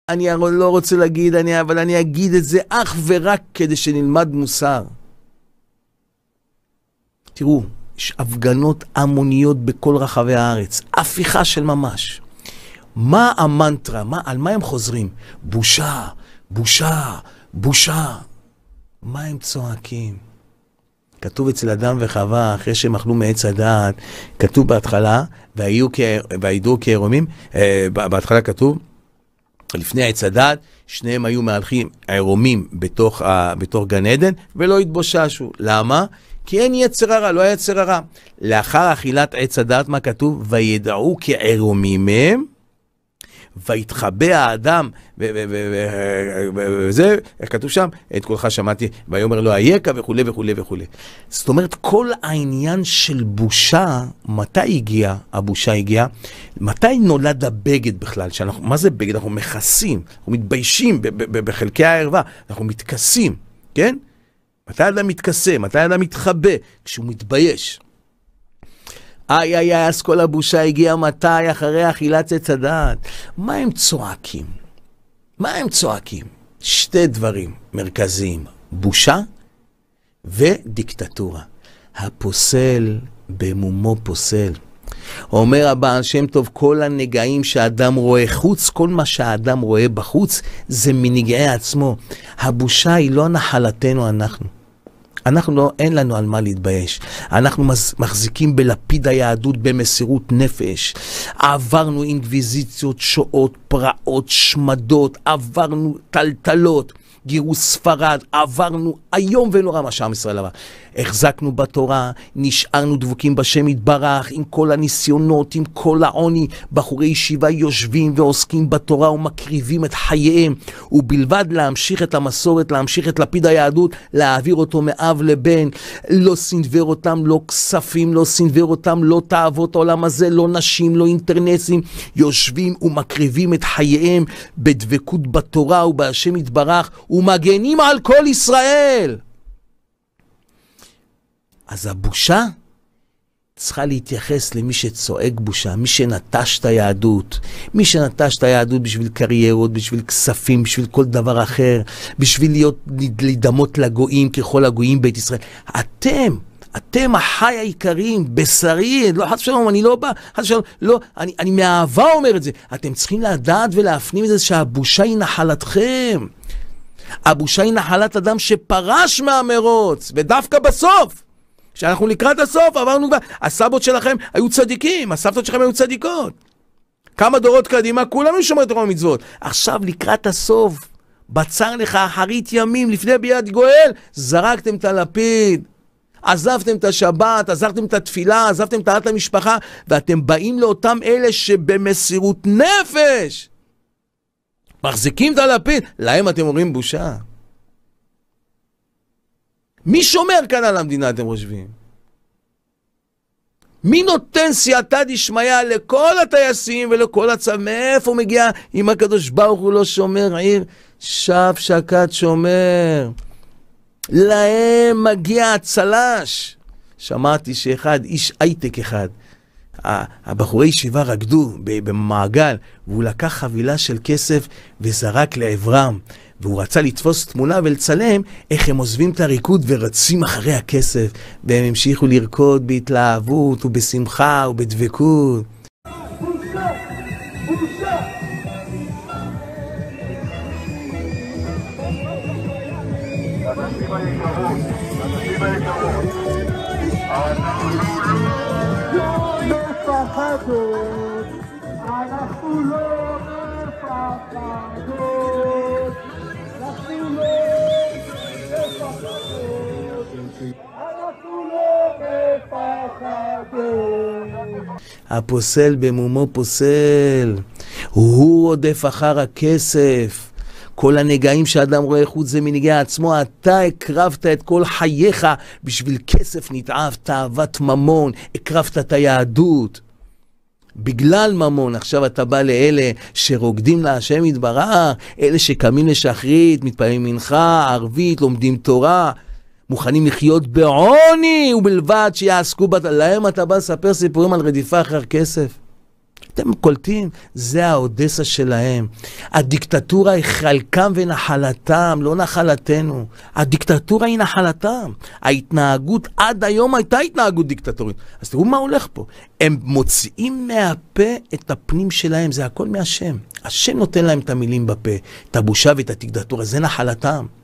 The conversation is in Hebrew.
אני לא רוצה להגיד, אבל אני אגיד את זה אך ורק כדי שנלמד מוסר. תראו, יש הפגנות המוניות בכל רחבי הארץ, הפיכה של ממש. מה המנטרה? על מה הם חוזרים? בושה, בושה, בושה. מה הם צועקים? כתוב אצל אדם וחווה, אחרי שהם אכלו מעץ הדעת, כתוב בהתחלה, והידעו כערומים, בהתחלה כתוב, לפני עץ הדעת, שניהם היו מהלכים ערומים בתוך גן עדן, ולא התבוששו. למה? כי אין יצר הרע, לא היה יצר הרע. לאחר אכילת עץ הדעת, מה כתוב? וידעו כערומים הם, ויתחבא האדם, וזה, איך כתוב שם? את קולך שמעתי, ויאמר לו אייכה וכו' וכו' וכו'. זאת אומרת, כל העניין של בושה, מתי הגיע? הבושה הגיעה? מתי נולד הבגד בכלל? מה זה בגד? אנחנו מכסים, אנחנו מתביישים בחלקי הערווה, אנחנו מתכסים, כן? מתי האדם מתכסה? מתי האדם מתחבא? כשהוא מתבייש. אז כל הבושה הגיעה מתי? אחרי אכילת עץ הדעת. מה הם צועקים? מה הם צועקים? שתי דברים מרכזיים, בושה ודיקטטורה. הפוסל במומו פוסל. אומר הבעל שם טוב, כל הנגעים שהאדם רואה חוץ, כל מה שהאדם רואה בחוץ, זה מנגעי עצמו. הבושה היא לא נחלתנו אנחנו. אנחנו לא, אין לנו על מה להתבייש. אנחנו מחזיקים בלפיד היהדות במסירות נפש. עברנו אינקוויזיציות, שואות, פרעות, שמדות, עברנו טלטלות, גירוש ספרד, עברנו היום ונורא מה שעם ישראל עבר. החזקנו בתורה, נשארנו דבוקים בשם יתברך, עם כל הניסיונות, עם כל העוני. בחורי ישיבה יושבים ועוסקים בתורה ומקריבים את חייהם, ובלבד להמשיך את המסורת, להמשיך את לפיד היהדות, להעביר אותו מאב לבן. לא סנבר אותם, לא כספים, לא סנבר אותם, לא תאוות העולם הזה, לא נשים, לא אינטרנסים. יושבים ומקריבים את חייהם בדבקות בתורה ובשם יתברך, ומגנים על כל ישראל. אז הבושה צריכה להתייחס למי שצועק בושה, מי שנטש את היהדות, מי שנטש את היהדות בשביל קריירות, בשביל כספים, בשביל כל דבר אחר, בשביל להידמות לגויים ככל הגויים בית ישראל. אתם החי העיקריים, בשרי, לא, חס ושלום, אני לא בא, חס ושלום, לא, אני מאהבה אומר את זה. אתם צריכים לדעת ולהפנים את זה שהבושה היא נחלתכם. הבושה היא נחלת אדם שפרש מהמרוץ, ודווקא בסוף, כשאנחנו לקראת הסוף, עברנו כבר, הסבות שלכם היו צדיקים, הסבתות שלכם היו צדיקות. כמה דורות קדימה, כולם היו שומרי תורה ומצוות. עכשיו לקראת הסוף, בצר לך אחרית ימים, לפני ביאת גואל, זרקתם את הלפיד, עזבתם את השבת, עזבתם את התפילה, עזבתם את תארת המשפחה, ואתם באים לאותם אלה שבמסירות נפש, מחזיקים את הלפיד, להם אתם אומרים בושה. מי שומר כאן על המדינה אתם חושבים? מי נותן סייעתא דשמיא לכל הטייסים ולכל הצבא? מאיפה מגיע אם הקדוש ברוך הוא לא שומר עיר? שב שקד שומר. להם מגיע הצלש. שמעתי שאחד, איש הייטק אחד, הבחורי ישיבה רקדו במעגל, והוא לקח חבילה של כסף וזרק לעברם, והוא רצה לתפוס תמונה ולצלם איך הם עוזבים את הריקוד ורצים אחרי הכסף, והם המשיכו לרקוד בהתלהבות ובשמחה ובדבקות. בושה! בושה! אנשים היקרות, אנשים היקרות, אנחנו לא מפחדות, אנחנו לא מפחדות. הפוסל במומו פוסל, הוא רודף אחר הכסף. כל הנגעים שאדם רואה חוץ זה מנגעי עצמו. אתה הקרבת את כל חייך בשביל כסף נתעב, תאוות ממון, הקרבת את היהדות בגלל ממון. עכשיו אתה בא לאלה שרוקדים להשם יתברך, אלה שקמים לשחרית, מתפללים מנחה, ערבית, לומדים תורה, מוכנים לחיות בעוני ובלבד שיעסקו להם אתה בא לספר סיפורים על רדיפה אחר כסף. אתם קולטים? זה האודסה שלהם. הדיקטטורה היא חלקם ונחלתם, לא נחלתנו. הדיקטטורה היא נחלתם. ההתנהגות עד היום הייתה התנהגות דיקטטורית. אז תראו מה הולך פה. הם מוציאים מהפה את הפנים שלהם, זה הכל מהשם. השם נותן להם את המילים בפה, את הבושה ואת הדיקטטורה, זה נחלתם.